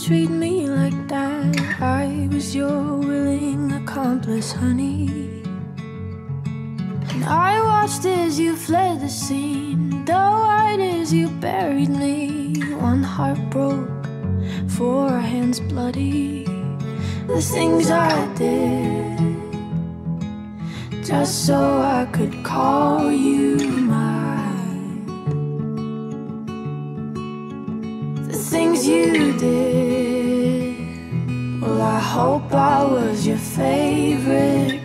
treat me like that. I was your willing accomplice, honey. And I watched as you fled the scene, died as you buried me. One heart broke, 4 hands bloody. The things I did just so I could call you mine. The things you did, well, I hope I was your favorite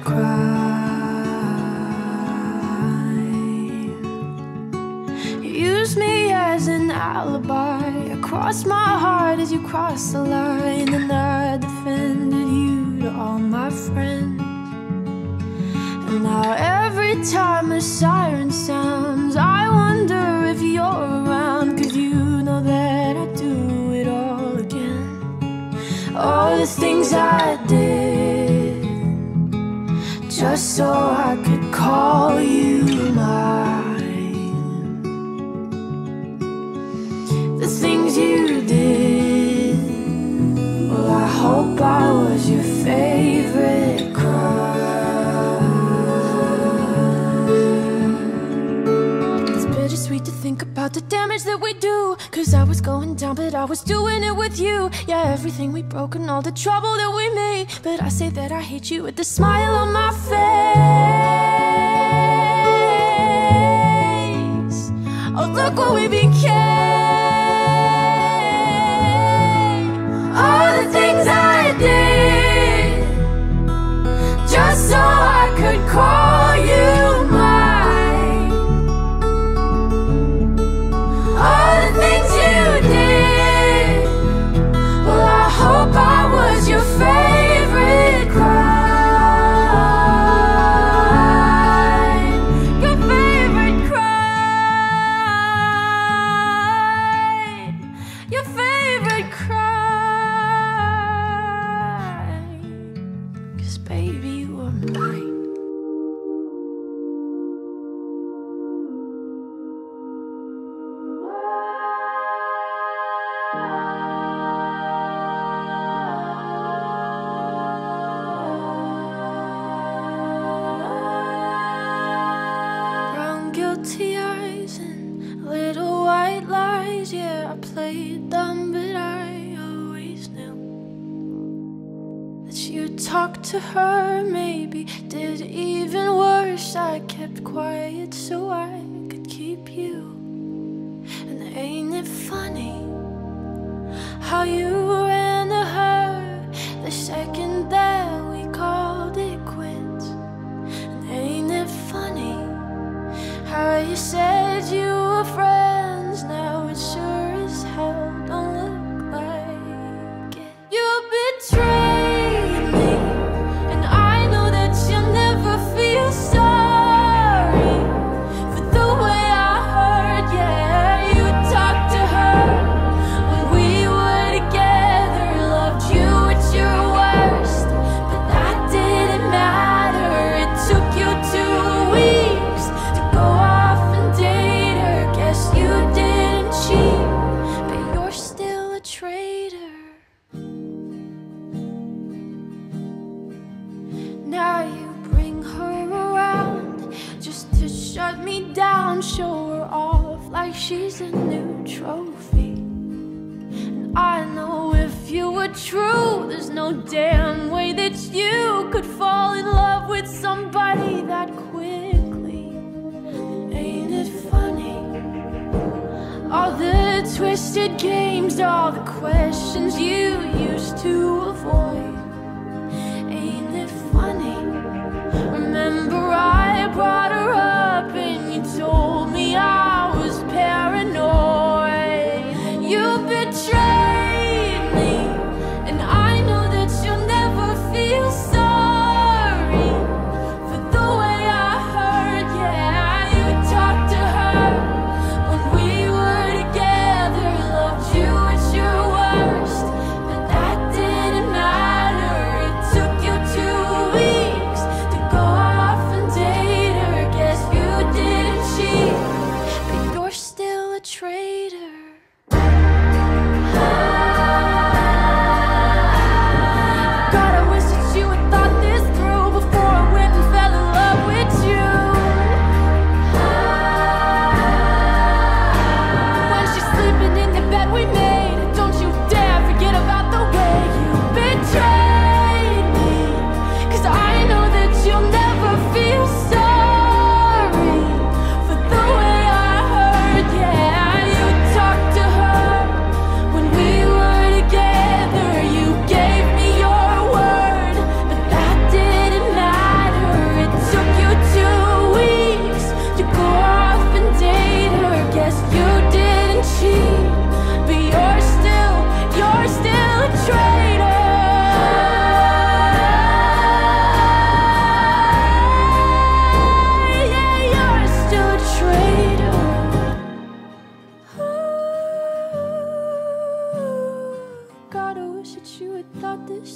crime. You used me as an alibi, I crossed my heart as you crossed the line, and I defended you to all my friends. And now every time a siren sounds, I wonder if you're around, 'cause you know that I do it all again. All the things I did just so I could call you mine. The things you did, well, I hope I was your favorite crime. Sweet to think about the damage that we do, 'cause I was going down but I was doing it with you. Yeah, everything we broke and all the trouble that we made, but I say that I hate you with the smile on my face. Oh, look what we became. All the things I did just so I could call you mine. All the things you did, well, I hope I was your favorite crime. Your favorite crime. Your favorite crime. 'Cause baby, you were mine. Guilty eyes and little white lies. Yeah, I played dumb, but I always knew that you talked to her, maybe did even worse. I kept quiet so I could keep you. And ain't it funny how you ran to her the second that we called it quits? And ain't it funny how you said you were friends, now it sure as hell don't look like it. You betrayed me, and I know that you'll never feel sorry for the way I hurt. Yeah, you talked to her when we were together, loved you at your worst, but that didn't matter. It took you 2 weeks to go off and date her. Guess you didn't cheat, but you're still a traitor. Now you bring her around just to shut me down, show her off like she's a new trophy. And I know if you were true, there's no damn way that you could fall in love with somebody that quickly. Ain't it funny? All the twisted games, all the questions you used to avoid. Ain't it funny? Remember I brought her up and you told me I was paranoid. You betrayed me, and I know that you'll never feel sorry for the way I hurt. Yeah, you talked to her when we were together, loved you at your worst, but that didn't matter.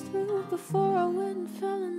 through before I went and fell in